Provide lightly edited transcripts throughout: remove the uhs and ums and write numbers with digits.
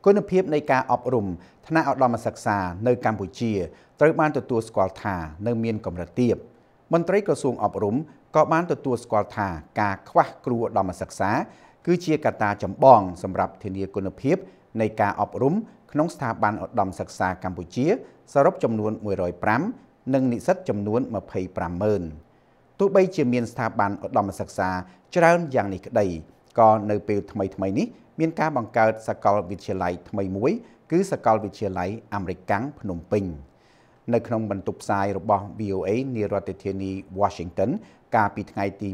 คุณภาพในการอบรมคณะอุดมศึกษาในกัมพูชีត្រូវបានទទួលស្គាល់ថានៅមានកម្រិតទាបមន្ត្រីក្រសួងអប់រំក៏បានទទួលស្គាល់ថាការខ្វះគ្រូឧត្តមសិក្សាគឺជាកត្តាចម្បងសម្រាប់ធានាគុណភាពនៃការអប់រំក្នុងស្ថាប័នឧត្តមសិក្សាកម្ពុជាសរុបចំនួន105និងនិស្សិតចំនួន250000ទោះបីជាមានស្ថាប័នឧត្តមសិក្សាច្រើនយ៉ាងនេះក្តីក៏នៅពេលថ្មីៗនេះមានការបង្កើតសាកលវិទ្យាល័យថ្មីមួយគឺសាកលវិទ្យាល័យអាមេរិកកាំងភ្នំពេញនៅក្នុងបន្ទប់ផ្សាយរបស់ VOA នារដ្ឋធានី Washington កាលពីថ្ងៃទី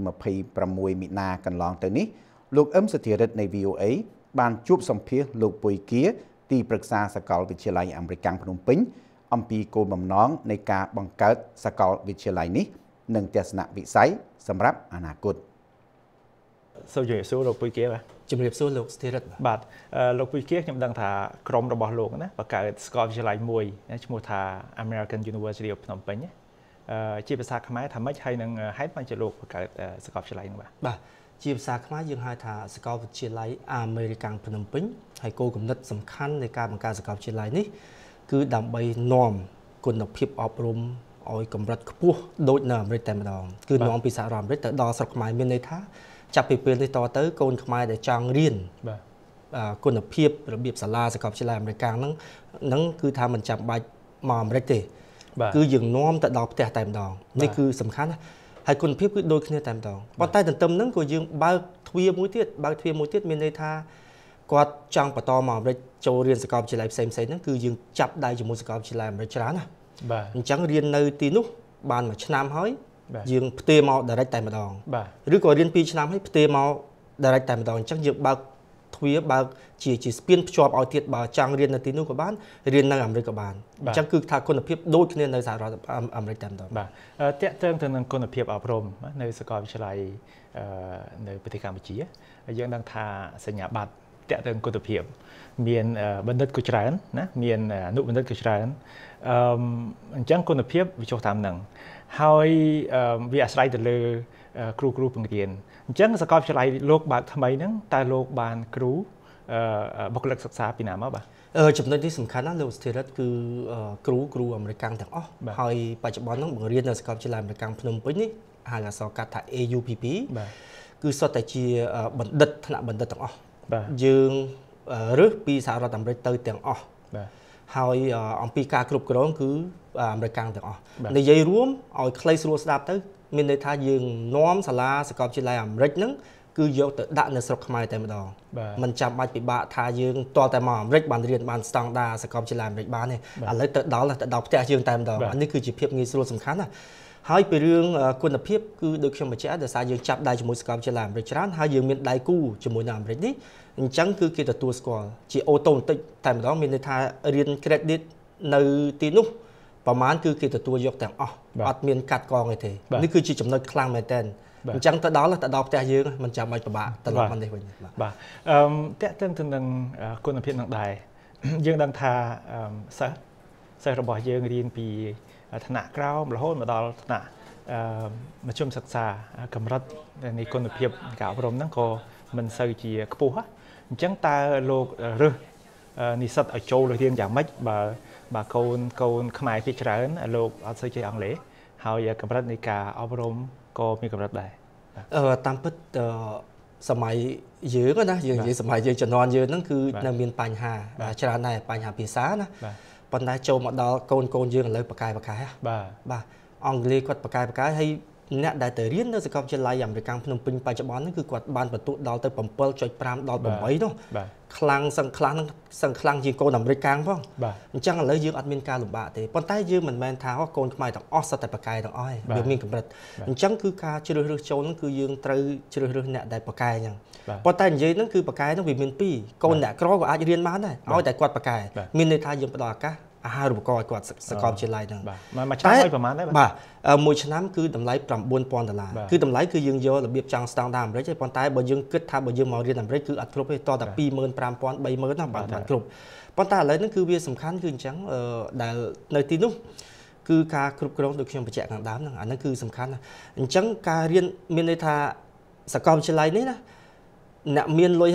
26មីនាកន្លងទៅនេះលោកអឹមសុធិរិទ្ធនៃ VOA បានជួបសម្ភាសលោកពុយគាទីប្រឹក្សាសាកលវិទ្យាល័យអាមេរិកកាំងភ្នំពេញអំពីគោលបំណងនៃការបង្កើតសាកលវិទ្យាល័យនេះនិងទស្សនវិស័យសម្រាប់អនាគតសូមជម្រាបសួរលោកពុយគាបាទជំរាបសួរលោកស្ថិរិទ្ធបាទលោកពុយគាខ្ញុំដឹងថាក្រុមរបស់លោកណាបង្កើតសាកលវិទ្យាល័យមួយឈ្មោះថា American University of Phnom Penh ជាភាសាខ្មែរថាម៉េចហើយនឹងហេតុបានជាលោកបង្កើតសាកលវិទ្យាល័យនោះបាទជាភាសាខ្មែរយើងហៅថាសាកលវិទ្យាល័យអាមេរិកកាំងភ្នំពេញហើយគោលគំនិតសំខាន់នៃការបង្កើតសាកលវិទ្យាល័យនេះគឺដើម្បីនាំគុណភាពអប់រំឲ្យកម្រិតខ្ពស់ដូចនៅអាមេរិកតែម្ដងគឺនាំពីសហរដ្ឋអាមេរិកទៅដល់ស្រុកខ្មែរមានន័យថាចាប់ពីពេលនេះតទៅកូនខ្មែរដែលចង់រៀនគុណភាពរបៀបសាលាសាកលវិទ្យាល័យអាមេរិកហ្នឹងគឺថាមិនចាំបាច់មកអាមេរិកទេគឺយើងនាំទៅដល់ផ្ទះតែម្ដងនេះគឺសំខាន់ណាហើយគុណភាពគឺដូចគ្នាតែម្ដងប៉ុន្តែទន្ទឹមហ្នឹងក៏យើងបើកទ្វារមួយទៀតមានន័យថាគាត់ចង់បន្តមកអាមេរិកចូលរៀនសាកលវិទ្យាល័យផ្សេងៗហ្នឹងគឺយើងចាប់ដៃជាមួយសាកលវិទ្យាល័យអាមេរិកច្រើនណាបាទអញ្ចឹងរៀននៅទីនោះបាន1ឆ្នាំហើយយើងផ្ទេរមក direct តែម្ដងឬក៏រៀន2ឆ្នាំហើយផ្ទេរមក direct តែម្ដងអញ្ចឹងយើងបើកទ្វារបើកជាស្ពានភ្ជាប់ឲ្យទៀតបើចង់រៀននៅទីនោះក៏បានរៀននៅអាមេរិកក៏បានអញ្ចឹងគឺថាគុណភាពដូចគ្នានៅសហរដ្ឋអាមេរិកតែម្ដងបាទតកតឹងទៅនឹងគុណភាពអប់រំនៅសាកលវិទ្យាល័យនៅប្រទេសកម្ពុជាយើងដឹងថាសញ្ញាបត្រតកតឹងគុណភាពមានបណ្ឌិតក៏ច្រើនណាមានអនុបណ្ឌិតក៏ច្រើនអញ្ចឹងគុណភាពវាចុះតាមនឹងហើយវាអាស្រ័យទៅលើគ្រូបង្រៀនអញ្ចឹងសាកលវិទ្យាល័យលោកបើកថ្មីហ្នឹងតើលោកបានគ្រូបុគ្គលិកសិក្សាពីណាមកបាទចំណុចនេះសំខាន់ណាស់លោកស្ថិរិទ្ធគឺគ្រូអាមេរិកកាំងទាំងអស់ហើយបច្ចុប្បន្នហ្នឹងបង្រៀននៅសាកលវិទ្យាល័យអាមេរិកកាំងភ្នំពេញនេះហៅអក្សរកាត់ថា AUPP គឺសុទ្ធតែជាបណ្ឌិតថ្នាក់បណ្ឌិតទាំងអស់យើងរើសពីសហរដ្ឋអាមេរិកទៅទាំងអស់ហើយអំពីការគ្រប់គ្រងគឺអាមេរិកកាំងទាំងអស់និយាយរួមឲ្យខ្លីស្រួលស្ដាប់ទៅមានន័យថាយើងនាំសាលាសាកលវិទ្យាល័យអាមេរិកហ្នឹងគឺយកទៅដាក់នៅស្រុកខ្មែរតែម្ដងមិនចាំបាច់ពិបាកថាយើងតតែមកអាមេរិកបានរៀនបានស្តង់ដារសាកលវិទ្យាល័យអាមេរិកបានទេឥឡូវទៅដល់ផ្ទះយើងតែម្ដងនេះគឺជាភាពងាយស្រួលសំខាន់ណាហើយពីរឿងគុណភាពគឺដូចខ្ញុំបញ្ជាក់ដោយសារយើងចាប់ដៃជាមួយសាកលវិទ្យាល័យអាមេរិកច្រើនហើយយើងមានដៃគូជាមួយនៅអាមេរិកនេះអញ្ចឹងគឺគេទទួលស្គាល់ជាអូតូម៉ាទិកតែម្ដងមានន័យថារៀន credit នៅទីនោះប្រហែលគឺគេទទួលយកទាំងអស់អត់មានកាត់កងទេនេះគឺជាចំណុចខ្លាំងមែនតើអញ្ចឹងទៅដល់ផ្ទះយើងមិនចាំបាច់ពិបាកត្រឡប់មកនេះវិញបាទតកតឹងទៅនឹងគុណភាពនឹងដែរយើងដឹងថាសិស្សរបស់យើងរៀនពីថ្នាក់ក្រោមរហូតមកដល់ថ្នាក់មធ្យមសិក្សាកម្រិតនៃគុណភាពការអប់រំហ្នឹងក៏មិនសូវជាខ្ពស់អញ្ចឹងតើលោករើសនិស្សិតឲ្យចូលរៀនយ៉ាងម៉េចបើកូនខ្មែរភាគច្រើនលោកអត់សូវចេះអង់គ្លេសហើយកម្រិតនៃការអប់រំក៏មានកម្រិតដែរតាមពិតសម័យយើងណាយើងនិយាយសម័យយើងជំនាន់យើងហ្នឹងគឺនៅមានបញ្ហាច្រើនដែរបញ្ហាភាសាណាប៉ុន្តែចូលមកដល់កូនយើងឥឡូវបកកែបាទអង់គ្លេសគាត់បកកែហើយអ្នកដែលទៅរៀននៅសាកលវិទ្យាល័យអាមេរិកកាំងភ្នំពេញបច្ចុប្បន្នហ្នឹងគឺគាត់បានបន្ទុកដល់ទៅ 7.5 ដល់ 8 នោះខ្លាំងសឹងខ្លាំងជាងកូនអាមេរិកកាំងផងអញ្ចឹងឥឡូវយើងអត់មានការលំបាកទេប៉ុន្តែយើងមិនមែនថាកូនខ្មែរទាំងអស់សុទ្ធតែបកកែទាំងអស់ទេវាមានកម្រិតអញ្ចឹងគឺការជ្រើសរើសចូលហ្នឹងគឺយើងត្រូវជ្រើសរើសអ្នកដែលបកកែអញ្ចឹងប៉ុន្តែនិយាយហ្នឹងគឺបកកែហ្នឹងវាមាន2កូនអ្នកក្រក៏អាចរៀនបានដែរឲ្យតែគាត់បកកែមានន័យថាយើងផ្ដល់ឱកាសអាហារូបករណ៍ឲ្យគាត់សាកលវិទ្យាល័យហ្នឹងមួយឆ្នាំឲ្យប្រហែលដែរបាទមួយឆ្នាំគឺតម្លៃ$9,000គឺតម្លៃគឺយើងយករបៀបចង់ស្តង់ដារអាមេរិកទេប៉ុន្តែបើយើងគិតថាបើយើងមករៀនអាមេរិកគឺអត់គ្រប់ទេតតែ25,000 30,000ណាបាទគ្រប់ប៉ុន្តែឥឡូវហ្នឹងគឺវាសំខាន់គឺអញ្ចឹងដែលនៅទីនោះគឺការគ្រប់គ្រងដូចខ្ញុំបញ្ជាក់ខាងដើមហ្នឹងអាហ្នឹងគឺសំខាន់ណាអញ្ចឹងការរៀនមានន័យថាសាកលវិទ្យាល័យនេះណាអ្នកមានលុយហើយ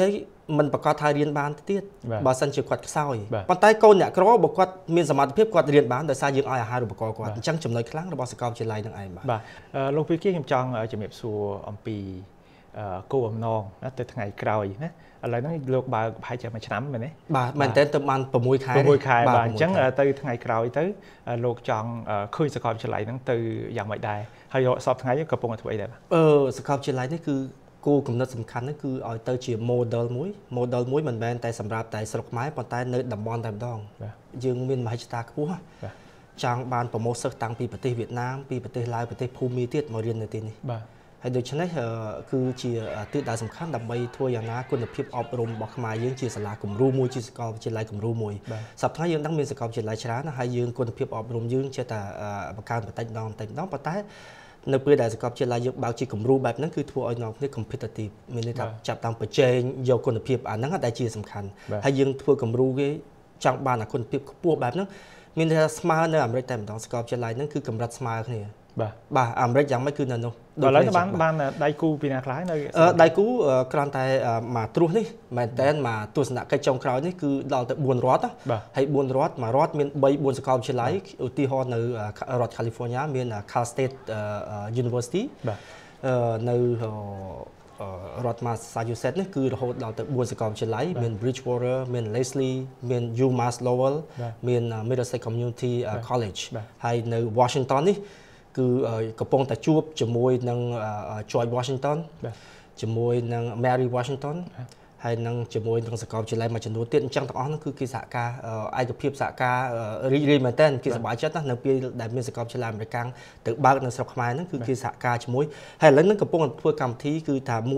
มันประกอบทายเรียนบ้านទៀតបើសិនជាគាត់ខ្សោយប៉ុន្តែកូនអ្នកក្របើគាត់មានសមត្ថភាពគាត់រៀនបានដោយសារយើងឲ្យអាហារូបករណ៍គាត់អញ្ចឹងចំណុចខ្លាំងរបស់សាកលវិទ្យាល័យនឹងឯងបាទលោកពីខ្ញុំចង់ជំរាបសួរអំពីគោលបំណងណាទៅថ្ងៃក្រោយណាឥឡូវហ្នឹងលោកបើប្រហែលជាមួយឆ្នាំមែនទេបាទមែនតើទៅបាន6 ខែបាទអញ្ចឹងទៅថ្ងៃក្រោយទៅលោកចង់ឃើញសាកលវិទ្យាល័យហ្នឹងទៅយ៉ាងម៉េចដែរហើយសពថ្ងៃកំពុងធ្វើអីដែរសាកលវិទ្យាល័យនេះគឺគោលគំនិតសំខាន់ហ្នឹងគឺឲ្យទៅជា model មួយមិនមែនតែសម្រាប់តែស្រុកខ្មែរប៉ុន្តែនៅតំបន់តែម្ដងយើងមានមហិច្ឆតាខ្ពស់ចង់បានប្រមូលសិស្សតាំងពីប្រទេសវៀតណាមពីប្រទេសឡាវប្រទេសភូមាទៀតមករៀននៅទីនេះបាទហើយដូច្នេះគឺជាទិសដៅសំខាន់ដើម្បីធ្វើយ៉ាងណាគុណភាពអប់រំរបស់ខ្មែរយើងជាសាលាគំរូមួយជាសាកលវិទ្យាល័យគំរូមួយសប្តាហ៍យើងដឹងមានសាកលវិទ្យាល័យច្រើនហើយយើងគុណភាពអប់រំយើងចេះតែបង្កើនបន្តិចម្ដងប៉ុន្តែនៅពេលដែលសាកលវិទ្យាល័យយើងបើកជាគំរូបែបហ្នឹងគឺធ្វើឲ្យអ្នកគ្នា competitive មានន័យថាចាប់តាមប្រជែងយកគុណភាពអាហ្នឹងដែលជាសំខាន់ហើយយើងធ្វើគំរូគេចង់បានគុណភាពខ្ពស់បែបហ្នឹងមានន័យថាស្មើនៅអាមេរិកតែម្ដងសាកលវិទ្យាល័យហ្នឹងគឺកម្រិតស្មើគ្នាបាទអាមេរិកយ៉ាងម៉េចគឺនៅនោះដល់ឥឡូវបានដៃគូពីណាខ្លះនៅដៃគូគ្រាន់តែមកត្រួសនេះមែនតែមកទស្សនកិច្ចចុងក្រោយនេះគឺដល់ទៅ4រដ្ឋហើយ4រដ្ឋមួយរដ្ឋមាន3-4សាកលវិទ្យាល័យឧទាហរណ៍នៅរដ្ឋ California មាន Cal State University នៅរដ្ឋ Massachusetts នេះគឺរហូតដល់ទៅ4សាកលវិទ្យាល័យមាន Bridgewater មាន Lesley មាន UMass Lowell មាន Middlesex Community College ហើយនៅ Washington នេះគឺកំពុងតែជួបជាមួយនឹង George Washington ជាមួយនឹង Mary Washington ហើយនឹងជាមួយនឹងសាកលវិទ្យាល័យមួយចំនួនទៀតអញ្ចឹងទាំងអស់នោះគឺគេសហការឯកភាពសហការរីករាយមែនតើគេសប្បាយចិត្តណាស់នៅពេលដែលមានសាកលវិទ្យាល័យអាមេរិកទៅបើកនៅស្រុកខ្មែរហ្នឹងគឺគេសហការជាមួយហើយឥឡូវហ្នឹងកំពុងធ្វើកម្មវិធីគឺថា1+1+2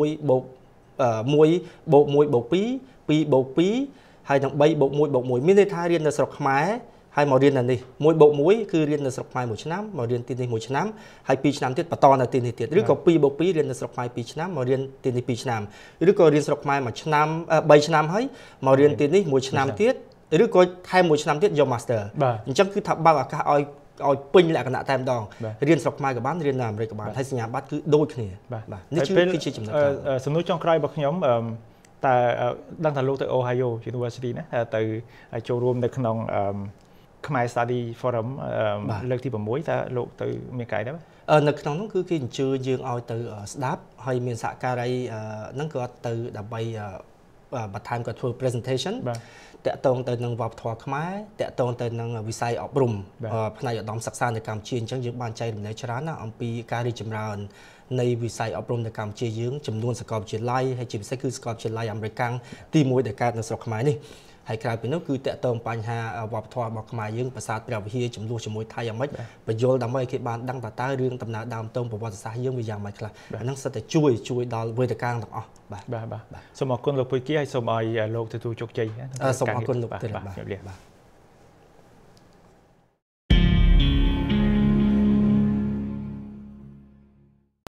2+2 ហើយនឹង3+1+1មានន័យថារៀននៅស្រុកខ្មែរហើយមករៀននៅនេះ1+1គឺរៀននៅស្រុកខ្មែរ1ឆ្នាំមករៀនទីនេះ1ឆ្នាំហើយ2ឆ្នាំទៀតបន្តនៅទីនេះទៀតឬក៏2+2រៀននៅស្រុកខ្មែរ2ឆ្នាំមករៀនទីនេះ2ឆ្នាំឬក៏រៀនស្រុកខ្មែរ1ឆ្នាំ3ឆ្នាំហើយមករៀនទីនេះ1ឆ្នាំទៀតឬក៏ថែម1ឆ្នាំទៀតយក Master អញ្ចឹងគឺថាបើកឱកាសឲ្យពេញលក្ខណៈតែម្ដងរៀនស្រុកខ្មែរក៏បានរៀននៅអាមេរិកក៏បានហើយសញ្ញាបត្រគឺដូចគ្នាបាទនេះគឺជាចំណុចសំណួរចុងក្រោយរបស់ខ្ញុំតែដឹងថាលោកទៅ Ohio University ណាទៅចូលរួមនៅក្នុងខ្មែរ Study Forum លើកទី6តើលោកទៅមានកាយដែរនៅក្នុងនោះគឺគេអញ្ជើញយើងឲ្យទៅស្ដាប់ហើយមានសហការីហ្នឹងគាត់ទៅដើម្បីបន្ថែមគាត់ធ្វើ presentation តាក់ទងទៅនឹងវប្បធម៌ខ្មែរតាក់ទងទៅនឹងវិស័យអប់រំផ្នែកឧត្តមសិក្សានៅកម្ពុជាអញ្ចឹងយើងបានចែករំលែកច្រើនណាស់អំពីការរីកចម្រើននៃវិស័យអប់រំនៅកម្ពុជាយើងចំនួនសាកលវិទ្យាល័យហើយជាពិសេសគឺសាកលវិទ្យាល័យអាមេរិកទី1ដែលកើតនៅស្រុកខ្មែរនេះហើយក្រៅពីនោះគឺតាក់ទងបញ្ហាវប្បធម៌របស់ខ្មែរយើងប្រាសាទព្រះវិហារចំនួនជាមួយថៃយ៉ាងម៉េចបញ្យល់ដើម្បីឲ្យគេបានដឹងតើរឿងដំណើរដើមតងប្រវត្តិសាស្ត្រយើងវាយ៉ាងម៉េចខ្លះអាហ្នឹងសិតតែជួយដល់វេទិកាទាំងអស់បាទសូមអរគុណលោកពុយគីហើយសូមឲ្យលោកទទួលជោគជ័យសូមអរគុណលោកទៀតបាទ